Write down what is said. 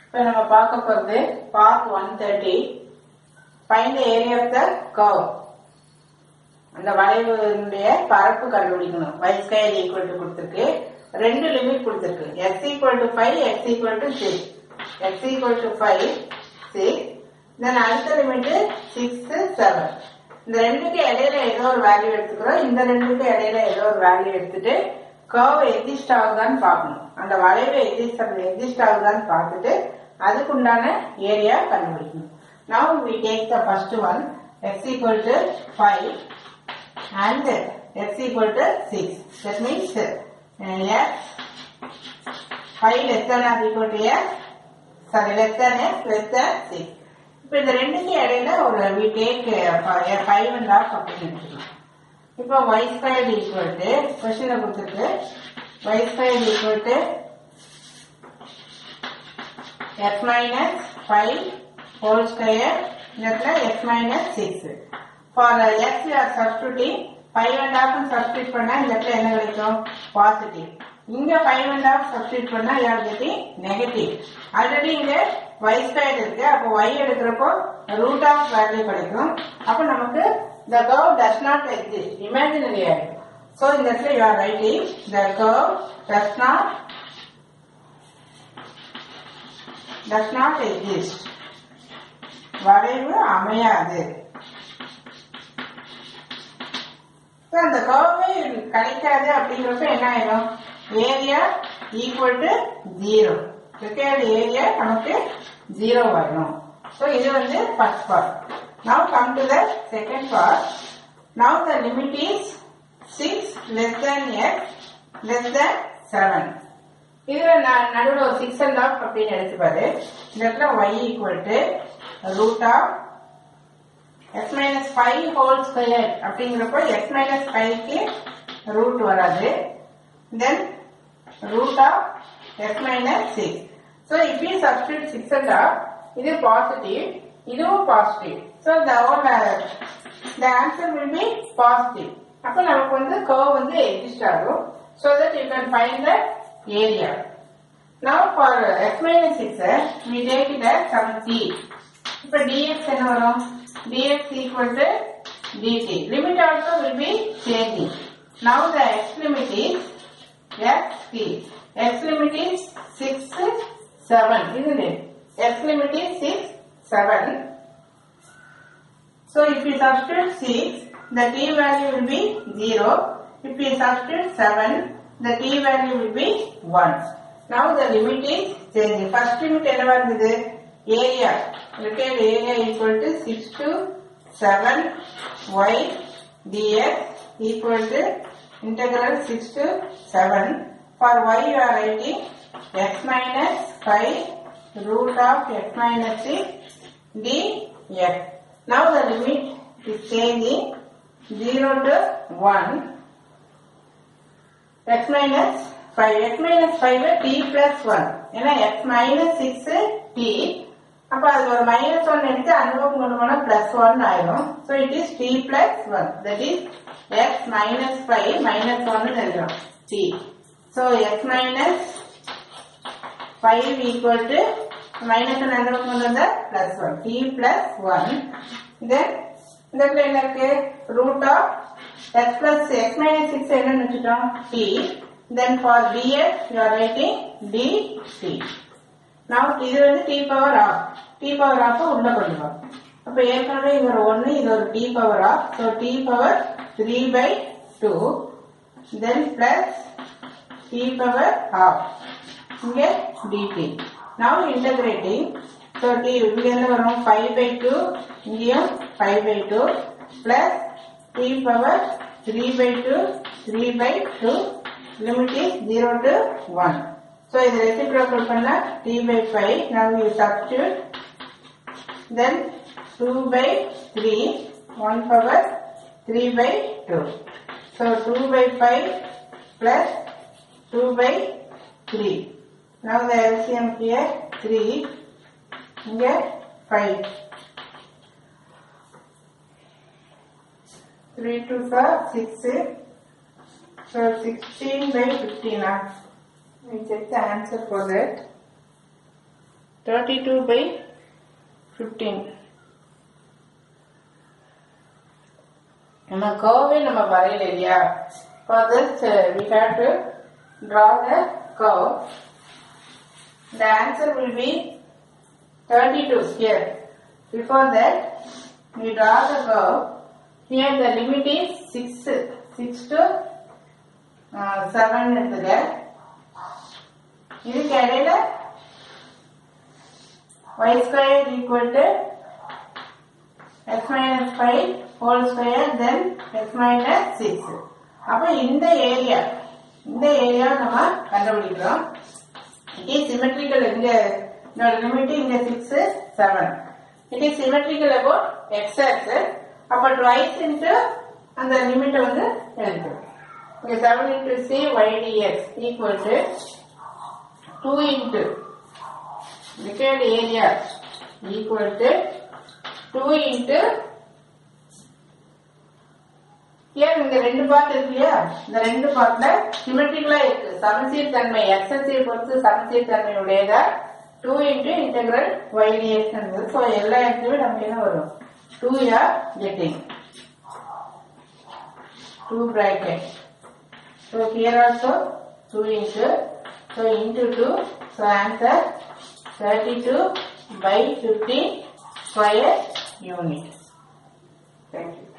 இப்போ நம்ம பார்க்க போகிறது part 130. Find the area of the curve. அந்த வளைவுடைய பரப்பு கண்டுபிடிக்கணும். y square equal to கொடுத்திருக்கு. ரெண்டு லிமிட் கொடுத்திருக்கு. x equal to 5, x equal to 6. x equal to 5, 6. then அடுத்த லிமிட் 6, 7. இந்த ரெண்டுக்கு இடையில ஏதோ ஒரு வேல்யூ எடுத்துக்கிறோம். இந்த ரெண்டுக்கு இடையில ஏதோ ஒரு வேல்யூ எடுத்துட்டு curve எக்ஸிஸ்ட் ஆகுதான்னு பார்க்கணும். அந்த வளைவு எக்ஸிஸ்ட் ஆகுதான்னு பார்த்துட்டு அதுக்கு உண்டான ஏரியா கண்டுபிடிக்கணும். Now we take the first one, x equal to 5 and x equal to 6. That means x 5 less than or equal to x, sorry, less than x, less than 6. இப்போ இந்த ரெண்டுக்கு இடையில ஒரு we take 5 and half அப்படின்னு எடுத்துக்கலாம். இப்போ y squared equal to கொஸ்டின்ல கொடுத்துருக்கு y squared equal to x minus 5 whole square இடத்துல x minus 6. For x we are substituting 5 and half substitute பண்ணா இந்த இடத்துல என்ன கிடைக்கும்? பாசிட்டிவ். இங்க 5 and half substitute பண்ணா you are getting negative. Already இங்க y squared இருக்கு. அப்போ y எடுக்கிறப்போ root of value கிடைக்கும். அப்போ நமக்கு the curve does not exist. Imaginary ஆயிடும். So இந்த இடத்துல you are writing the curve does not exist. வளைவு அமையாது. அந்த கர்வே கிடைக்காது அப்படிங்கிறப்ப என்ன ஆயிடும்? Area equal to 0. Required area நமக்கு 0 வரும். ஸோ இது வந்து first part. Now come to the second part. Now the limit is 6 less than x less than 7. இதுல நடுவில் ஒரு 6 and half அப்படின்னு எடுத்துப்பாரு. இந்த இடத்துல y equal to root of x minus 5 whole square அப்படிங்கிறப்போ x minus 5க்கு ரூட் வராது. then root of x minus 6. so if we substitute 6 and half, இது பாசிட்டிவ், இதுவும் positive. so the answer will be positive. அப்போ நமக்கு வந்து curve வந்து exist ஆகும். so that you can find the area. now for x minus 6 we take it as some c. இப்போ dx என்ன வரும்? dx equal to dt. Limit also will be changing. Now the x limit is xt. X limit is 6, 7, isn't it? X limit is 6, 7. So if we substitute 6, the t value will be 0. If we substitute 7, the t value will be 1. Now the limit is changing. First limit என்னவா இருந்தது? Area. Required area equal to 6 to 7 y dx equal to integral 6 to 7. For y you are writing x minus 5 root of x minus 6 dx. Now the limit is changing 0 to 1. x minus 5. x minus 5 t plus 1. ஏன்னா x minus 6 t. அப்ப அது ஒரு minus 1 எடுத்து அந்த பக்கம் கொண்டு போனா plus 1 ஆயிடும். so it is t plus 1. that is x minus 5 minus 1 எழுதுறோம் t. so x minus 5 equal to minus 1 அந்த பக்கம் கொண்டு வந்தா plus 1 t plus 1. then இந்த இடத்துல என்ன இருக்கு? root of x plus x minus 6 என்னன்னு வச்சுட்டோம்? t. then for dx you are writing dt. now இது வந்து t power half. t power half உள்ள கொண்டு வா. அப்ப ஏற்கனவே இது ஒரு 1, இது ஒரு t power half. so t power 3/2 then plus t power half. இங்க dt. now integrating. so t இங்க என்ன வரும்? 5/2, இங்கேயும் 5/2 plus t power 3/2, 3/2. limit is 0 to 1. so இது reciprocal பண்ணா t by 5. now you substitute. then 2/3, 1 power 3/2. so 2/5 plus 2/3. now the LCM here 3, here 5. 3 to 6. so 16/15. we check the answer for that. 32 by 15. நம்ம curve நம்ம வரையல இல்லையா? For this we have to draw the curve. The answer will be 32 here. Before that we draw the curve. Here the limit is 6 to 7 எடுத்துக்க. இதுக்கு இடையில y square equal to x minus 5 whole square then x minus 6. அப்ப இந்த area நம்ம கண்டுபிடிக்கிறோம். It is symmetrical இங்க limit இங்க 6 7. It is symmetrical about x axis. அப்ப twice into அந்த லிமிட் வந்து எழுதுறோம். Okay, 7 into c y dx equal to 2 into required area equal to 2 into here இந்த ரெண்டு பார்ட் இருக்கு இல்லையா? இந்த ரெண்டு பார்ட்ல சிமெட்ரிக்கலா இருக்கு. சமச்சீர் தன்மை எக்ஸஸ் பொறுத்து சமச்சீர் தன்மை உடையதா 2 into integral y dx என்பது. சோ எல்லா இடத்துலயும் நமக்கு என்ன வரும்? 2 are getting 2 bracket. So here also 2 into, so into 2, so answer 32 by 15 square unit. Thank you.